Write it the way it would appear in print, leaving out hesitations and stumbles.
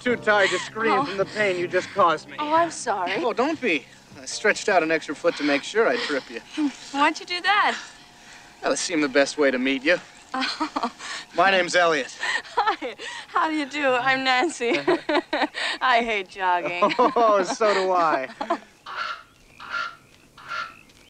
too tired to scream from the pain you just caused me. Oh, I'm sorry. Oh, don't be. I stretched out an extra foot to make sure I'd trip you. Why'd you do that? Well, it seemed the best way to meet you. Oh. My name's Elliot. Hi. How do you do? I'm Nancy. I hate jogging. Oh, so do I.